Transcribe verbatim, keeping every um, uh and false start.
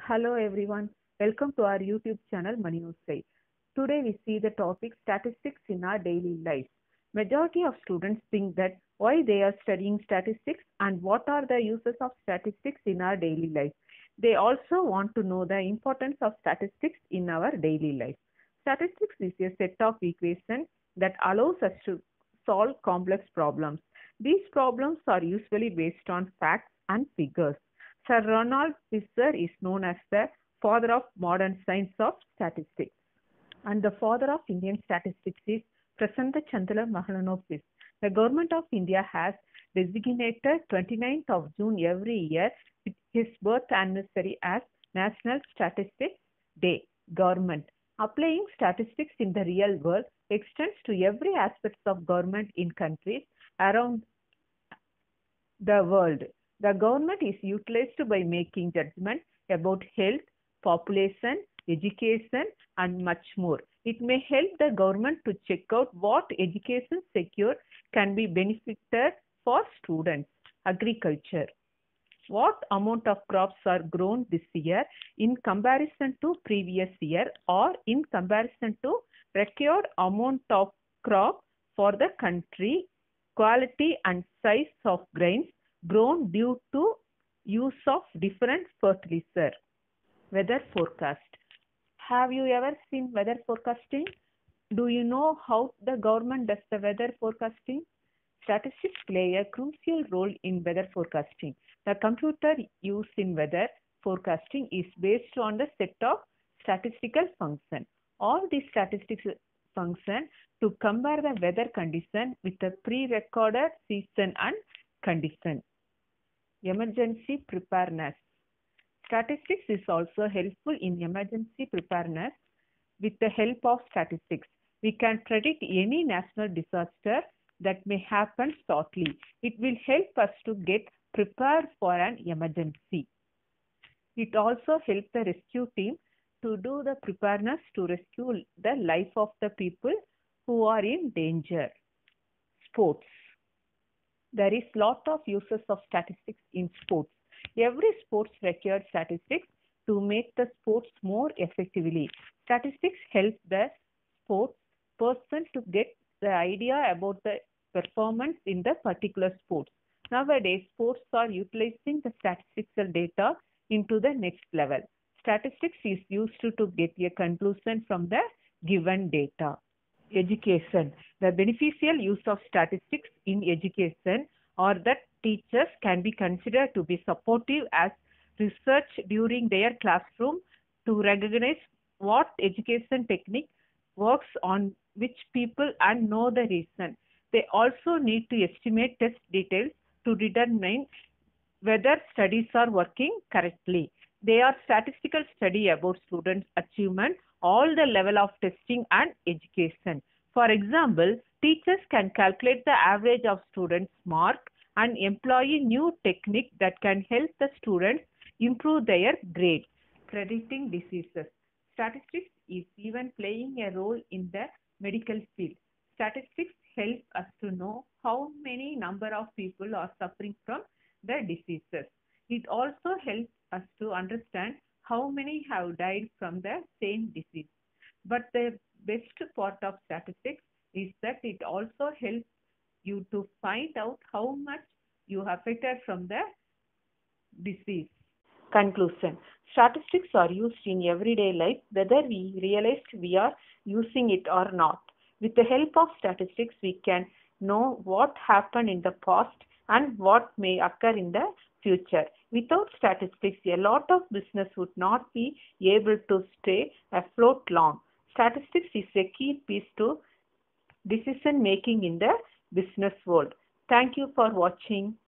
Hello everyone, welcome to our YouTube channel Money Usai. Today we see the topic statistics in our daily life. Majority of students think that why they are studying statistics and what are the uses of statistics in our daily life. They also want to know the importance of statistics in our daily life. Statistics is a set of equations that allows us to solve complex problems. These problems are usually based on facts and figures. Sir Ronald Fisher is known as the father of modern science of statistics. And the father of Indian statistics is Prasanna Chandra Mahalanobis. The government of India has designated twenty-ninth of June every year with his birth anniversary as National Statistics Day. Government. Applying statistics in the real world extends to every aspect of government in countries around the world. The government is utilized by making judgments about health, population, education, and much more. It may help the government to check out what education secure can be benefited for students. Agriculture. What amount of crops are grown this year in comparison to previous year or in comparison to record amount of crop for the country, quality and size of grains grown due to use of different fertilizer. Weather forecast. Have you ever seen weather forecasting? Do you know how the government does the weather forecasting? Statistics play a crucial role in weather forecasting. The computer used in weather forecasting is based on the set of statistical functions. All these statistical functions to compare the weather condition with the pre-recorded season and condition. Emergency preparedness. Statistics is also helpful in emergency preparedness. With the help of statistics, we can predict any national disaster that may happen shortly. It will help us to get prepared for an emergency. It also helps the rescue team to do the preparedness to rescue the life of the people who are in danger. Sports. There is lot of uses of statistics in sports. Every sports requires statistics to make the sports more effectively. Statistics help the sports person to get the idea about the performance in the particular sports. Nowadays, sports are utilizing the statistical data into the next level. Statistics is used to, to get a conclusion from the given data. Education. The beneficial use of statistics in education or that teachers can be considered to be supportive as research during their classroom to recognize what education technique works on which people and know the reason. They also need to estimate test details to determine whether studies are working correctly. They are statistical study about students' achievement, all the level of testing and education. For example, teachers can calculate the average of students' mark and employ a new technique that can help the students improve their grades. Predicting diseases. Statistics is even playing a role in the medical field. Statistics help us to know how many number of people are suffering from the diseases. It also helps us to understand how many have died from the same disease. But the best part of statistics is that it also helps you to find out how much you are affected from the disease. Conclusion. Statistics are used in everyday life whether we realize we are using it or not. With the help of statistics, we can know what happened in the past and what may occur in the future. Without statistics, a lot of business would not be able to stay afloat long. Statistics is a key piece to decision making in the business world. Thank you for watching.